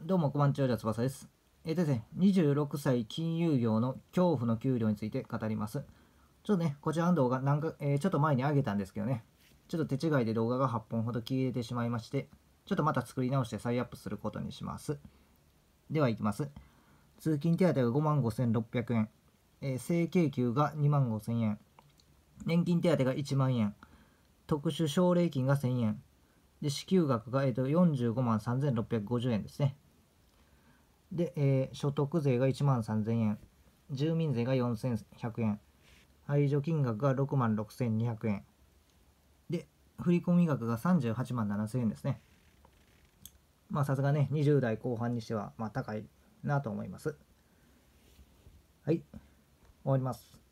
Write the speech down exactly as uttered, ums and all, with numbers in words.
どうも、こんにちは、翼です。えー、ですね、にじゅうろくさい金融業の恐怖の給料について語ります。ちょっとね、こちらの動画なんか、えー、ちょっと前に上げたんですけどね、ちょっと手違いで動画がはっぽんほど消えてしまいまして、ちょっとまた作り直して再アップすることにします。では、いきます。通勤手当がごまんごせんろっぴゃくえん、えー、生計給がにまんごせんえん、年金手当がいちまんえん、特殊奨励金がせんえん、で支給額が、えー、とよんじゅうごまんさんぜんろっぴゃくごじゅうえんですね。で、えー所得税がいちまんさんぜんえん、住民税がよんせんひゃくえん、配除金額がろくまんろくせんにひゃくえん、で、振込額がさんじゅうはちまんななせんえんですね。まあ、さすがね、にじゅう代後半にしては、まあ、高いなと思います。はい、終わります。